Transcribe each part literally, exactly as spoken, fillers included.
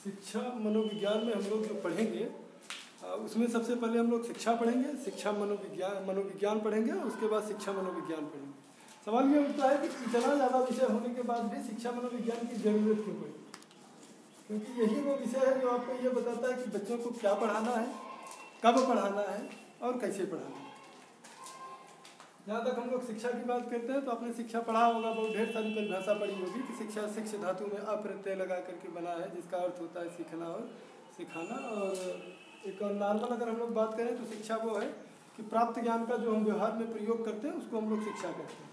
शिक्षा मनोविज्ञान में हम लोग जो पढ़ेंगे उसमें सबसे पहले हम लोग शिक्षा पढ़ेंगे, शिक्षा मनोविज्ञान मनोविज्ञान पढ़ेंगे और उसके बाद शिक्षा मनोविज्ञान पढ़ेंगे। सवाल ये उठता है कि इतना ज़्यादा विषय होने के बाद भी शिक्षा मनोविज्ञान की ज़रूरत क्यों पड़ी? क्योंकि यही वो विषय है जो आपको ये बताता है कि बच्चों को क्या पढ़ाना है, कब पढ़ाना है और कैसे पढ़ाना है। जहाँ तक हम लोग शिक्षा की बात करते हैं तो आपने शिक्षा पढ़ा होगा, बहुत ढेर सारी परिभाषा पढ़ी होगी कि शिक्षा शिक्ष धातु में अप्रत्यय लगा करके बना है, जिसका अर्थ होता है सीखना और सिखाना। और एक और नॉर्मल अगर हम लोग बात करें तो शिक्षा वो है कि प्राप्त ज्ञान का जो हम व्यवहार में प्रयोग करते हैं उसको हम लोग शिक्षा कहते हैं।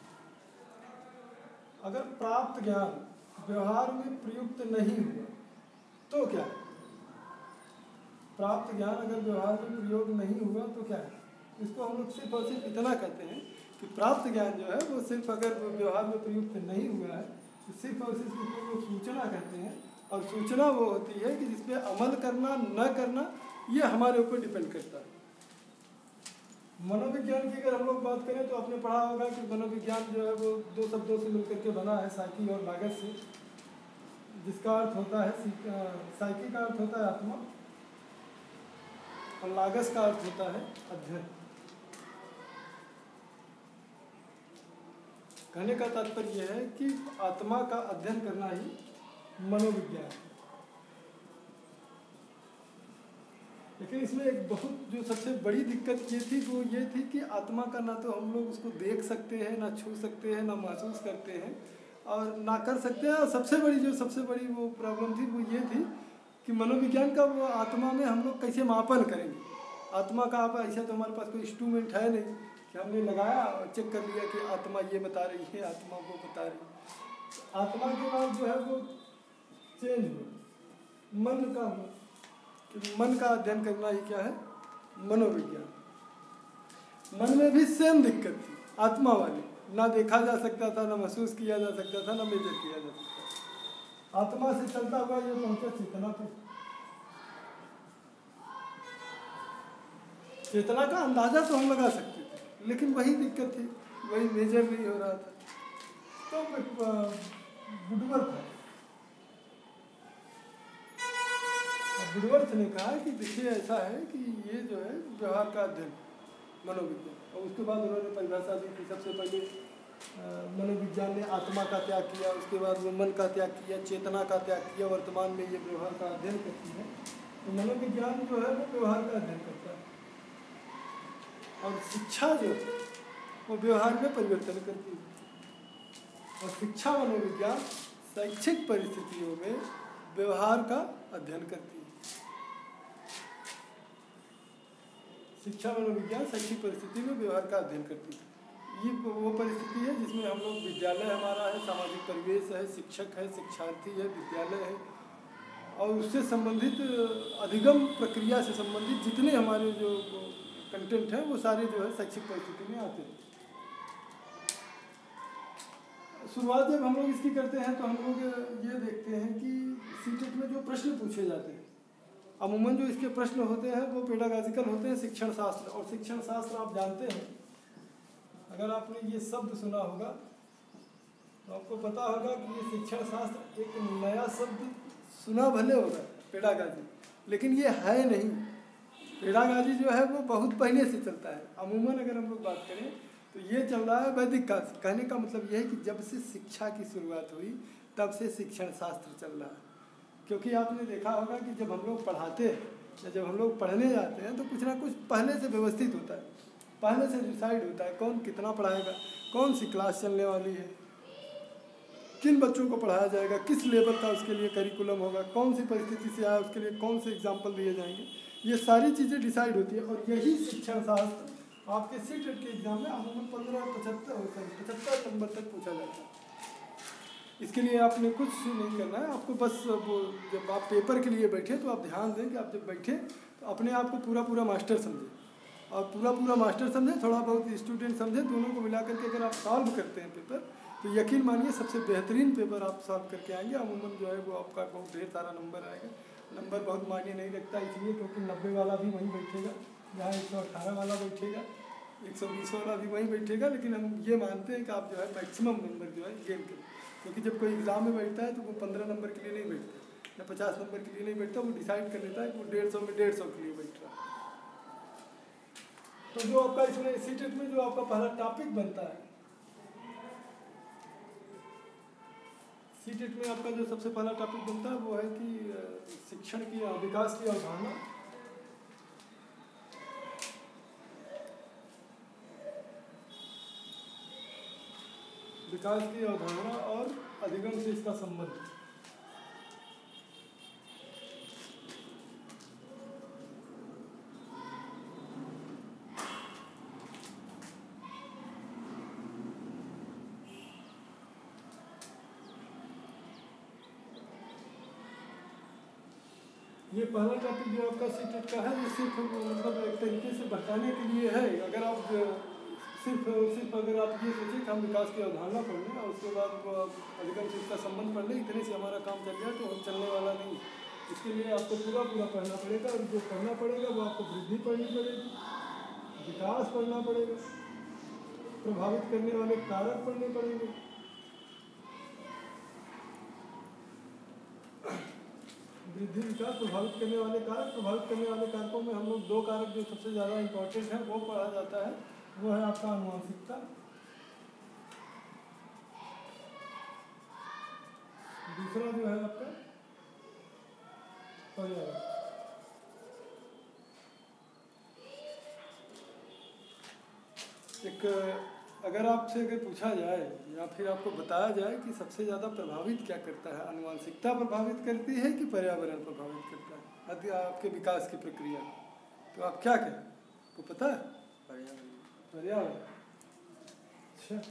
अगर प्राप्त ज्ञान व्यवहार में प्रयुक्त नहीं हुआ तो क्या है? प्राप्त ज्ञान अगर व्यवहार में प्रयोग नहीं हुआ तो क्या है? इसको हम लोग सिर्फ और सिर्फ इतना कहते हैं कि प्राप्त ज्ञान जो है वो सिर्फ अगर व्यवहार में प्रयुक्त नहीं हुआ है तो सिर्फ और सिर्फ इसको लोग सूचना कहते हैं। और सूचना वो होती है कि जिसपे अमल करना न करना ये हमारे ऊपर डिपेंड करता है। मनोविज्ञान की अगर हम लोग बात करें तो आपने पढ़ा होगा कि मनोविज्ञान जो है वो दो शब्दों से मिलकर के बना है, साइकी और लागस से, जिसका अर्थ होता है साइकी का अर्थ होता है आत्मा और लागस का अर्थ होता है अध्ययन। कहने का तात्पर्य यह है कि आत्मा का अध्ययन करना ही मनोविज्ञान है। लेकिन इसमें एक बहुत जो सबसे बड़ी दिक्कत ये थी वो ये थी कि आत्मा का ना तो हम लोग उसको देख सकते हैं, ना छू सकते हैं, ना महसूस करते हैं और ना कर सकते हैं। और सबसे बड़ी जो सबसे बड़ी वो प्रॉब्लम थी वो ये थी कि मनोविज्ञान का वो आत्मा में हम लोग कैसे मापन करेंगे। आत्मा का आप ऐसा तो हमारे पास कोई इंस्ट्रूमेंट है नहीं कि हमने लगाया और चेक कर लिया कि आत्मा ये बता रही है, आत्मा वो बता रही है। आत्मा के बाद जो है वो चेंज हो मन का कि मन का अध्ययन करना ही क्या है? मनोविज्ञान। मन में भी सेम दिक्कत थी आत्मा वाली, ना देखा जा सकता था, ना महसूस किया जा सकता था, ना मेजर किया जा सकता था। आत्मा से चलता हुआ ये पहुंचा चेतना पे। चेतना का अंदाजा तो हम लगा सकते थे लेकिन वही दिक्कत थी, वही मेजर नहीं हो रहा था। तो बुडवर्थ है, बुडवर्थ ने कहा कि देखिए ऐसा है कि ये जो है व्यवहार का अध्ययन मनोविज्ञान। और उसके बाद उन्होंने परिभाषा दी कि सबसे पहले मनोविज्ञान ने आत्मा का त्याग किया, उसके बाद वो मन का त्याग किया, चेतना का त्याग किया, वर्तमान में ये व्यवहार का अध्ययन करती है। तो मनोविज्ञान जो है वो व्यवहार का अध्ययन करता है और शिक्षा जो है वो व्यवहार में परिवर्तन करती है। और शिक्षा मनोविज्ञान शैक्षिक परिस्थितियों में व्यवहार का अध्ययन करती है। शिक्षा मनोविज्ञान शैक्षिक परिस्थिति में व्यवहार का अध्ययन करती है। ये वो परिस्थिति है जिसमें हम लोग विद्यालय हमारा है, सामाजिक परिवेश है, शिक्षक है, शिक्षार्थी है, विद्यालय है और उससे संबंधित अधिगम प्रक्रिया से संबंधित जितने हमारे जो कंटेंट हैं वो सारे जो है शैक्षिक परिस्थिति में आते हैं। शुरुआत जब हम लोग इसकी करते हैं तो हम लोग ये देखते हैं कि सीटेट में जो प्रश्न पूछे जाते हैं अमूमन जो इसके प्रश्न होते हैं वो पेडागॉजिकल होते हैं, शिक्षण शास्त्र। और शिक्षण शास्त्र आप जानते हैं, अगर आपने ये शब्द सुना होगा तो आपको पता होगा कि ये शिक्षण शास्त्र एक नया शब्द सुना भले होगा पेडागॉजी, लेकिन ये है नहीं। पेडागॉजी जो है वो बहुत पहले से चलता है। अमूमन अगर हम लोग बात करें तो ये चल रहा है वैदिक काल से। कहने का मतलब ये है कि जब से शिक्षा की शुरुआत हुई तब से शिक्षण शास्त्र चल रहा है। क्योंकि आपने देखा होगा कि जब हम लोग पढ़ाते हैं या जब हम लोग पढ़ने जाते हैं तो कुछ ना कुछ पहले से व्यवस्थित होता है, पहले से डिसाइड होता है कौन कितना पढ़ाएगा, कौन सी क्लास चलने वाली है, किन बच्चों को पढ़ाया जाएगा, किस लेवल का उसके लिए करिकुलम होगा, कौन सी परिस्थिति से आया उसके लिए कौन से एग्जाम्पल दिए जाएंगे। ये सारी चीज़ें डिसाइड होती है और यही शिक्षण शास्त्र आपके सीटेट के एग्जाम में अमूमन पंद्रह पचहत्तर पचहत्तर नंबर तक पूछा जाता है। इसके लिए आपने कुछ नहीं करना है, आपको बस वो जब आप पेपर के लिए बैठे तो आप ध्यान दें कि आप जब बैठे तो अपने आप को पूरा पूरा मास्टर समझें और पूरा पूरा मास्टर समझें, थोड़ा बहुत स्टूडेंट समझें, दोनों को मिला करके अगर आप सॉल्व करते हैं पेपर तो यकीन मानिए सबसे बेहतरीन पेपर आप सॉल्व करके आएंगे। अमूमन जो है वो आपका बहुत ढेर सारा नंबर आएगा। नंबर बहुत मायने नहीं रखता इसलिए क्योंकि नब्बे वाला भी वहीं बैठेगा, जहाँ एक सौ अठारह वाला बैठेगा, एक सौ बीस वाला भी वहीं बैठेगा, लेकिन हम ये मानते हैं कि आप जो है मैक्सिमम नंबर जो है गेन करें। क्योंकि जब कोई एग्ज़ाम में बैठता है तो वो पंद्रह नंबर के लिए नहीं बैठता, या पचास नंबर के लिए नहीं बैठता, वो डिसाइड कर लेता है कि वो डेढ़ सौ में डेढ़ सौ के लिए बैठ रहा है। तो जो आपका इसमें सीटेट में जो आपका पहला टॉपिक बनता है, सीटेट में आपका जो सबसे पहला टॉपिक बनता है वो है कि शिक्षण की विकास की अवधारणा, विकास की अवधारणा और अधिगम से इसका संबंध। ये पहला टॉपिक जो आपका सीटेट का है, ये सिर्फ मतलब एक तरीके से बताने के लिए है। अगर आप सिर्फ सिर्फ अगर आप ये सोचें कि हम विकास की अवधारणा पढ़ लें और उसके बाद अधिगम से इसका संबंध पढ़ लें, इतने से हमारा काम चल गया, तो हम चलने वाला नहीं। इसके लिए आपको पूरा पूरा पढ़ना पड़ेगा, और जो पढ़ना पड़ेगा वो आपको वृद्धि पढ़नी पड़ेगी, विकास पढ़ना पड़ेगा, प्रभावित करने वाले कारक पढ़ने पड़ेंगे, वृद्धि विकास प्रभावित करने वाले कारक। प्रभावित करने वाले कारकों में हम लोग दो कारक जो सबसे ज़्यादा इम्पोर्टेंट है वो पढ़ा जाता है, वो है आपका आनुवंशिकता, दूसरा जो है आपका पर्यावरण। एक अगर आपसे अगर पूछा जाए या फिर आपको बताया जाए कि सबसे ज़्यादा प्रभावित क्या करता है, आनुवंशिकता प्रभावित करती है कि पर्यावरण प्रभावित करता है यदि आपके विकास की प्रक्रिया, तो आप क्या कहें? आपको पता है? पर्यावरण। पर्यावरण। अच्छा,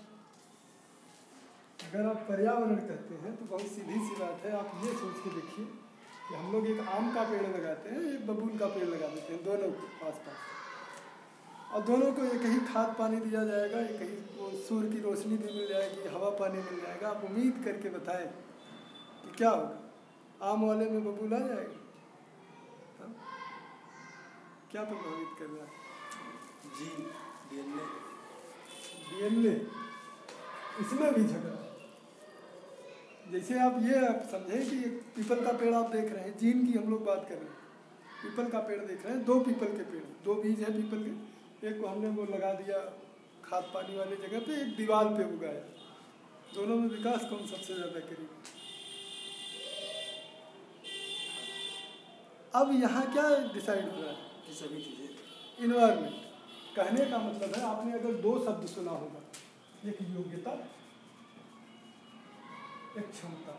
अगर आप पर्यावरण कहते हैं तो बहुत सीधी सी बात है। आप ये सोच के देखिए कि हम लोग एक आम का पेड़ लगाते हैं, एक बबूल का पेड़ लगा देते हैं, दोनों पास पास, और दोनों को एक ही खाद पानी दिया जाएगा, एक ही सूर्य की रोशनी भी मिल जाएगी, हवा पानी मिल जाएगा। आप उम्मीद करके बताएं कि क्या होगा? आम वाले में बबूल आ जाएगा? हाँ? क्या प्रभावित कर रहा है? जी डीएनए। डीएनए, इसमें भी झगड़ा। जैसे आप ये आप समझें कि एक पीपल का पेड़ आप देख रहे हैं, जीन की हम लोग बात कर रहे हैं, पीपल का पेड़ देख रहे हैं, दो पीपल के पेड़, दो बीज हैं पीपल के, एक को हमने वो लगा दिया खाद पानी वाली जगह पे, एक दीवार पे उगाया, दोनों में विकास कौन सबसे ज़्यादा करेगा? अब यहाँ क्या डिसाइड हो रहा है कि सभी चीज़ें इन्वायरमेंट। कहने का मतलब है, आपने अगर दो शब्द सुना होगा, एक योग्यता, एक क्षमता।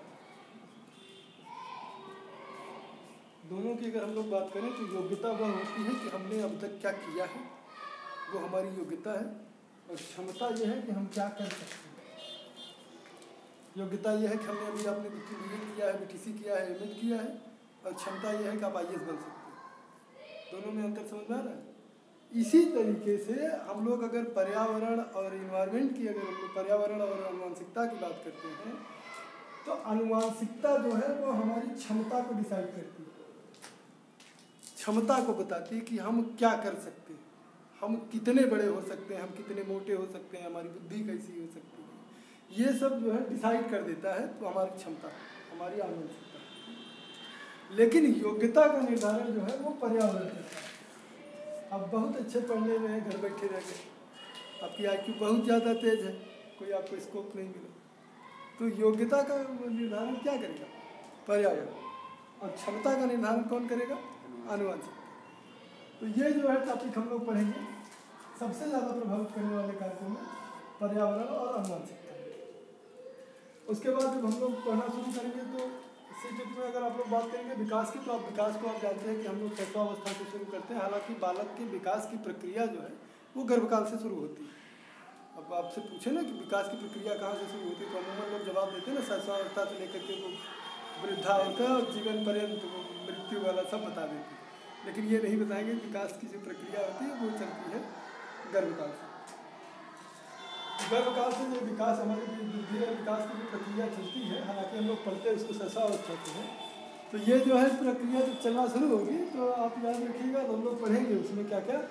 दोनों की अगर हम लोग बात करें तो योग्यता वह होती है कि हमने अब तक क्या किया है, वो हमारी योग्यता है, और क्षमता यह है कि हम क्या कर सकते हैं। योग्यता यह है कि हमने अभी आपने बी किया है, बीटीसी किया है, एमएड किया है, और क्षमता यह है कि आप आईएएस बन सकते हैं। दोनों में अंतर समझ में आ रहा है? इसी तरीके से हम लोग अगर पर्यावरण और इन्वायरमेंट की, अगर हम लोग पर्यावरण और आनुवंशिकता की बात करते हैं, तो आनुवंशिकता जो है वो हमारी क्षमता को डिसाइड करती है, क्षमता को बताती है कि हम क्या कर सकते हैं, हम कितने बड़े हो सकते हैं, हम कितने मोटे हो सकते हैं, हमारी बुद्धि कैसी हो सकती है, ये सब जो है डिसाइड कर देता है तो हमारी क्षमता, हमारी आनुवंशिकता। लेकिन योग्यता का निर्धारण जो है वो पर्यावरण करता है। आप बहुत अच्छे पढ़ने में हैं, घर बैठे रह गए, आपकी आईक्यू बहुत ज़्यादा तेज है, कोई आपको स्कोप नहीं मिला, तो योग्यता का निर्धारण क्या करेगा? पर्यावरण। और क्षमता का निर्धारण कौन करेगा? आनुवंशिकता। तो ये जो है टॉपिक हम लोग पढ़ेंगे, सबसे ज़्यादा प्रभावित करने वाले कारकों में पर्यावरण और आनुवंशिकता। उसके बाद जब हम लोग पढ़ना शुरू करेंगे तो सीटेट में अगर आप लोग बात करेंगे विकास की, तो आप विकास को आप जानते हैं कि हम लोग शैशवावस्था से शुरू करते हैं। हालांकि बालक के विकास की प्रक्रिया जो है वो गर्भकाल से शुरू होती है। अब आपसे पूछे ना कि विकास की प्रक्रिया कहाँ से शुरू होती है, तो अमूमन लोग जवाब देते हैं ना शैशवावस्था से लेकर के वो वृद्धावस्था और जीवन पर्यंत मृत्यु वाला सब बता देते हैं, लेकिन ये नहीं बताएंगे विकास की जो प्रक्रिया होती है वो चलती है गर्भकाल से। गर्भकाल से जो विकास हमारे बुद्धि और विकास की जो प्रक्रिया चलती है, हालांकि हम लोग पढ़ते हैं उसको शैशवावस्था से है, तो ये जो है प्रक्रिया जब चलना शुरू होगी तो आप याद रखिएगा, तो हम लोग पढ़ेंगे उसमें क्या क्या।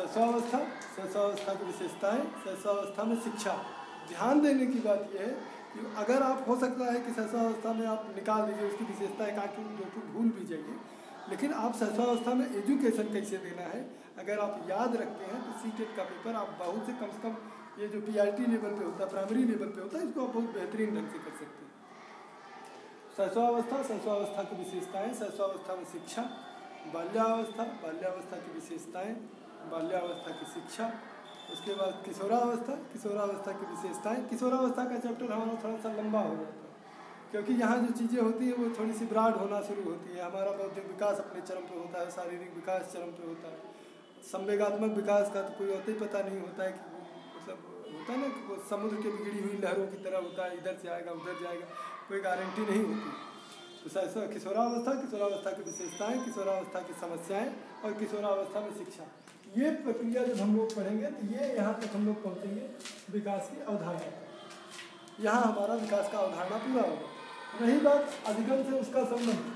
शैशवावस्था, शैशवावस्था की विशेषताएँ, शैशवावस्था में शिक्षा। ध्यान देने की बात यह है कि अगर आप हो सकता है कि सहस्रावस्था में आप निकाल दीजिए उसकी विशेषता एक आँख दो तो भूल भी जाइए, लेकिन आप सहस्रावस्था में एजुकेशन कैसे देना है अगर आप याद रखते हैं तो सी टेट का पेपर आप बहुत से कम से कम ये जो पी आई टी लेवल पे होता है, प्राइमरी लेवल पे होता है, इसको आप बहुत बेहतरीन ढंग से कर सकते हैं। सहस्रावस्था, सहस्रावस्था की विशेषताएं, सहस्रावस्था में शिक्षा, बाल्यावस्था, बाल्यावस्था की विशेषताएं, बाल्यावस्था की शिक्षा, उसके बाद किशोरावस्था, किशोरावस्था की विशेषताएं। किशोरावस्था का चैप्टर हमारा थोड़ा सा लंबा हो जाता है क्योंकि यहाँ जो चीज़ें होती हैं वो थोड़ी सी ब्रॉड होना शुरू होती है। हमारा बौद्धिक विकास अपने चरम पे होता है, शारीरिक विकास चरम पे होता है, संवेगात्मक विकास का तो कोई होता ही पता नहीं होता है कि मतलब होता है ना कि वो समुद्र के बिगड़ी हुई लहरों की तरह होता है, इधर से आएगा उधर जाएगा, कोई गारंटी नहीं होती। तो ऐसा किशोरावस्था, किशोरावस्था की विशेषताएं, किशोरावस्था की समस्याएं और किशोरावस्था में शिक्षा, ये प्रक्रिया जब हम लोग पढ़ेंगे तो ये यहाँ तक हम लोग पहुँचेंगे विकास की अवधारणा। यहाँ हमारा विकास का अवधारणा पूरा होगा। रही बात अधिगम से उसका संबंध,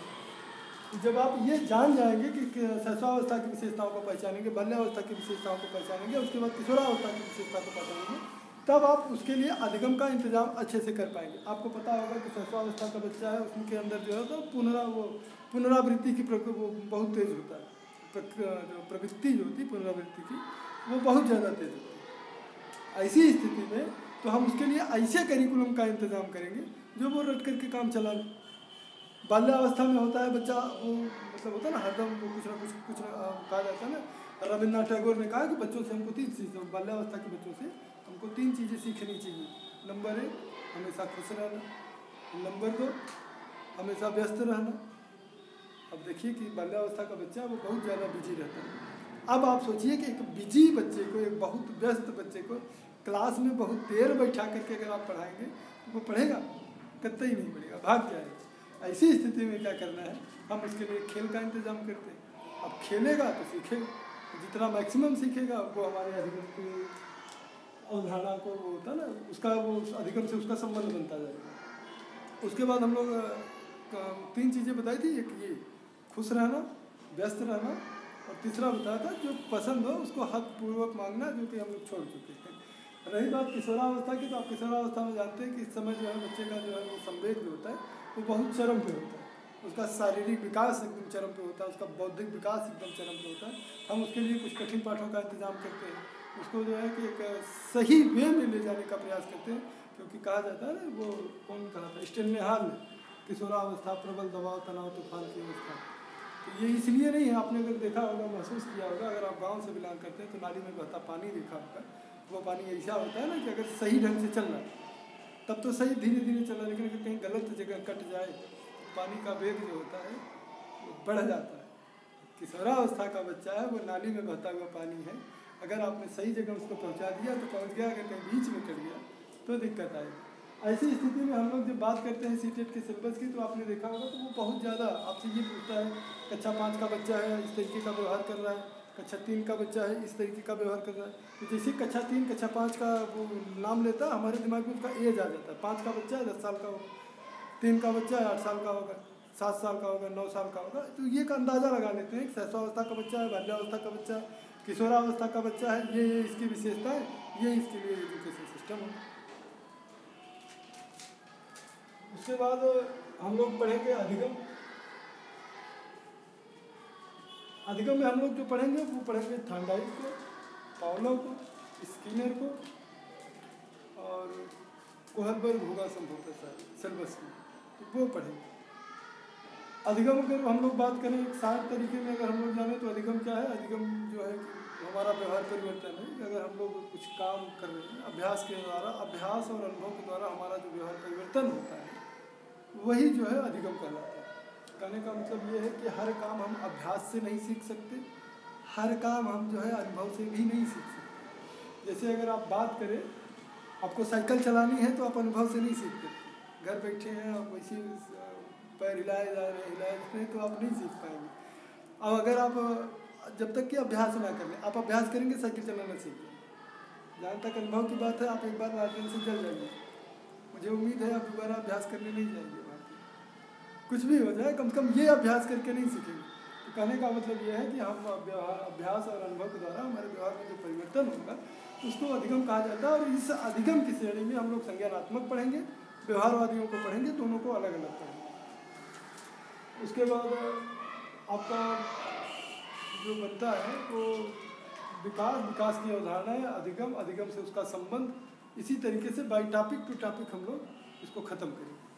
जब आप ये जान जाएंगे कि सहस्रावस्था की विशेषताओं को पहचानेंगे, बाल्यावस्था की विशेषताओं को पहचानेंगे, उसके बाद किशोरावस्था की विशेषता को पहचानेंगे, तब आप उसके लिए अधिगम का इंतजाम अच्छे से कर पाएंगे। आपको पता होगा कि सहस्रावस्था का बच्चा है उसके अंदर जो है तो पुनरा वो पुनरावृत्ति की प्रक वो बहुत तेज होता है, प्रक जो प्रवृत्ति जो होती है पुनरावृत्ति की वो बहुत ज़्यादा तेज होती है। ऐसी स्थिति में तो हम उसके लिए ऐसे करिकुलम का इंतजाम करेंगे जो वो रट करके काम चला ले। बाल्यावस्था में होता है बच्चा वो मतलब होता है ना हरदम वो कुछ ना कुछ कुछ ना कहा जाता है ना, रविन्द्रनाथ टैगोर ने कहा कि बच्चों से हमको तीन चीज़ें, बाल्यावस्था के बच्चों से हमको तीन चीज़ें सीखनी चाहिए। नंबर एक, हमेशा खुश रहना। नंबर दो, हमेशा व्यस्त रहना। अब देखिए कि बाल्यावस्था का बच्चा वो बहुत ज़्यादा बिजी रहता है। अब आप सोचिए कि एक बिजी बच्चे को, एक बहुत व्यस्त बच्चे को क्लास में बहुत देर बैठा करके अगर आप पढ़ाएंगे तो वो पढ़ेगा? कतई नहीं पढ़ेगा, भाग जाएगा। ऐसी स्थिति में क्या करना है, हम उसके लिए खेल का इंतजाम करते हैं। अब खेलेगा तो सीखेगा, जितना मैक्सिमम सीखेगा वो हमारे अधिगम की अवधारणा को वो होता है ना उसका वो अधिगम से उसका संबंध बनता जाएगा। उसके बाद हम लोग तीन चीज़ें बताई थी, एक ये खुश रहना, व्यस्त रहना, और तीसरा बताया था जो पसंद हो उसको हक पूर्वक मांगना, जो कि हम लोग छोड़ चुके हैं। रही बात किशोरावस्था की, तो आप किशोरावस्था में जानते हैं कि इस समय जो है बच्चे का जो है वो संवेग जो होता है वो बहुत चरम पे होता है, उसका शारीरिक विकास एकदम चरम पे होता है, उसका बौद्धिक विकास एकदम चरम पे होता है। हम उसके लिए कुछ कठिन पाठों का इंतजाम करते हैं, उसको जो है कि एक सही वे में ले जाने का प्रयास करते हैं, क्योंकि कहा जाता है ना वो कौन कहा था, स्टेनले हॉल ने, किशोरावस्था प्रबल दबाव तनाव तूफान की अवस्था। तो ये इसलिए नहीं है, आपने अगर देखा होगा, महसूस किया होगा, अगर आप गाँव से बिलोंग करते हैं तो नाली में बहता पानी देखा होगा, वो पानी ऐसा होता है ना कि अगर सही ढंग से चल रहा है तब तो सही धीरे धीरे चल रहा है, लेकिन अगर कहीं गलत जगह कट जाए पानी का वेग जो होता है वो बढ़ जाता है। किशोरावस्था का बच्चा है वो नाली में बहता हुआ पानी है, अगर आपने सही जगह उसको पहुंचा दिया तो पहुंच गया, अगर कहीं बीच में कट गया तो दिक्कत आएगी। ऐसी स्थिति में हम लोग जब बात करते हैं सी टेट के सिलेबस की, तो आपने देखा होगा तो वो बहुत ज़्यादा आपसे ये पूछता है कक्षा पाँच का बच्चा है इस तरीके का व्यवहार कर रहा है, कक्षा तीन का बच्चा है इस तरीके का व्यवहार कर रहा है। तो जैसे कक्षा तीन कक्षा पाँच का वो नाम लेता है, हमारे दिमाग में उसका एज आ जाता है। पाँच का बच्चा है दस साल का होगा, तीन का बच्चा है आठ साल का होगा, सात साल का होगा, नौ साल का होगा। तो ये का अंदाज़ा लगा लेते हैं कि सहस्रावस्था का बच्चा है, बाल्यावस्था का बच्चा है, किशोरावस्था का बच्चा है, ये ये इसकी विशेषता है, ये इसके लिए एजुकेशन सिस्टम है। उसके बाद हम लोग पढ़ेंगे अधिगम। अधिगम में हम लोग जो पढ़ेंगे वो पढ़ेंगे थॉर्नडाइक को, पावलोव को, स्किनर को और कोहलबर्ग होगा संभवतः सिलेबस में, तो वो पढ़ेंगे। अधिगम अगर हम लोग बात करें एक साठ तरीके में अगर हम लोग जाने तो अधिगम क्या है, अधिगम जो है हमारा व्यवहार परिवर्तन है। अगर हम लोग कुछ काम कर रहे हैं अभ्यास के द्वारा, अभ्यास और अनुभव के द्वारा हमारा जो व्यवहार परिवर्तन होता है वही जो है अधिगम कहलाता है। कहने का मतलब ये है कि हर काम हम अभ्यास से नहीं सीख सकते, हर काम हम जो है अनुभव से भी नहीं सीख सकते। जैसे अगर आप बात करें, आपको साइकिल चलानी है तो आप अनुभव से नहीं सीखते, घर बैठे हैं आप वैसे पैर हिलाए जा रहे हैं हिलाए जा रहे हैं तो आप नहीं सीख पाएंगे। अब अगर आप जब तक कि अभ्यास ना कर लें, आप अभ्यास करेंगे साइकिल चलाना सीख लेंगे। जहाँ तक अनुभव की बात है, आप एक बार लालटेन से जल जाएंगे, मुझे उम्मीद है आप दोबारा अभ्यास करने नहीं जाएंगे। कुछ भी हो जाए कम से कम ये अभ्यास करके नहीं सीखेंगे। तो कहने का मतलब यह है कि हम व्यवहार अभ्यास और अनुभव के द्वारा हमारे व्यवहार में जो परिवर्तन होगा उसको अधिगम कहा जाता है। और इस अधिगम की श्रेणी में हम लोग संज्ञानात्मक पढ़ेंगे, व्यवहारवादियों को पढ़ेंगे, दोनों को अलग अलग पढ़ेंगे। उसके बाद आपका जो बनता है वो विकास, विकास की अवधारणा है, अधिगम, अधिगम से उसका संबंध। इसी तरीके से बाई टॉपिक टू टॉपिक हम लोग इसको ख़त्म करेंगे।